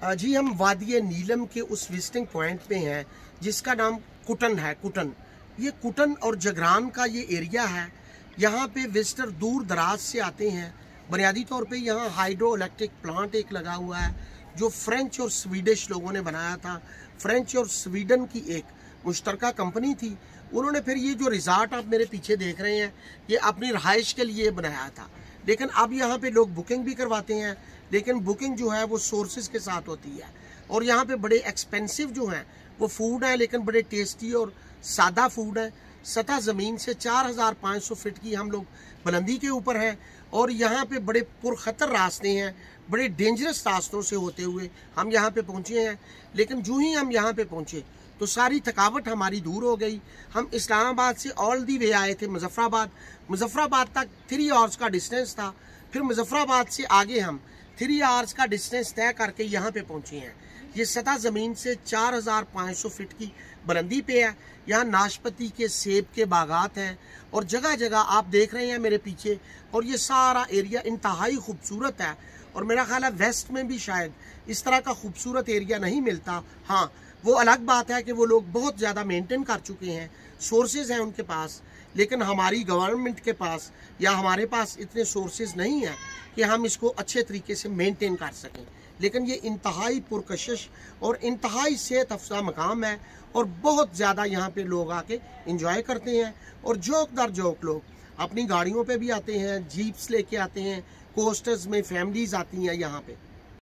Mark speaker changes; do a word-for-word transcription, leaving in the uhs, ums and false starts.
Speaker 1: अ, जी हम वादी नीलम के उस विजिटिंग पॉइंट पे हैं जिसका नाम कुटन है। कुटन, ये कुटन और जगरान का ये एरिया है। यहाँ पे विजिटर दूर दराज से आते हैं। बुनियादी तौर पे यहाँ हाइड्रो इलेक्ट्रिक प्लांट एक लगा हुआ है जो फ्रेंच और स्वीडिश लोगों ने बनाया था। फ्रेंच और स्वीडन की एक मुश्तरका कंपनी थी। उन्होंने फिर ये जो रिजॉर्ट आप मेरे पीछे देख रहे हैं ये अपनी रहाइश के लिए बनाया था। लेकिन अब यहाँ पे लोग बुकिंग भी करवाते हैं, लेकिन बुकिंग जो है वो सोर्सेज के साथ होती है। और यहाँ पे बड़े एक्सपेंसिव जो हैं वो फूड है, लेकिन बड़े टेस्टी और सादा फूड है। सतह ज़मीन से चार हज़ार पाँच सौ फीट की हम लोग बुलंदी के ऊपर हैं और यहाँ पे बड़े पुरखतर रास्ते हैं, बड़े डेंजरस रास्तों से होते हुए हम यहाँ पे पहुँचे हैं। लेकिन जो ही हम यहाँ पे पहुँचे तो सारी थकावट हमारी दूर हो गई। हम इस्लामाबाद से ऑल दी वे आए थे मुजफ्फराबाद। मुजफ्फराबाद तक थ्री आवर्स का डिस्टेंस था। फिर मुजफ्फराबाद से आगे हम थ्री आवर्स का डिस्टेंस तय करके यहाँ पे पहुँचे हैं। ये सतह ज़मीन से चार हज़ार पाँच सौ फीट की बुलंदी पे है। यहाँ नाशपती के सेब के बागात हैं और जगह जगह आप देख रहे हैं मेरे पीछे। और ये सारा एरिया इंतहाई खूबसूरत है और मेरा ख्याल है वेस्ट में भी शायद इस तरह का खूबसूरत एरिया नहीं मिलता। हाँ, वो अलग बात है कि वो लोग बहुत ज़्यादा मेंटेन कर चुके हैं, सोर्सेज हैं उनके पास, लेकिन हमारी गवर्नमेंट के पास या हमारे पास इतने सोर्सेज नहीं हैं कि हम इसको अच्छे तरीके से मेंटेन कर सकें। लेकिन ये इंतहाई पुरकशिश और इंतहाई सेहत अफजा मकाम है और बहुत ज़्यादा यहाँ पे लोग आके इंजॉय करते हैं। और जोक दर जोक लोग अपनी गाड़ियों पे भी आते हैं, जीप्स लेके आते हैं, कोस्टर्स में फैमिलीज आती हैं यहाँ पे।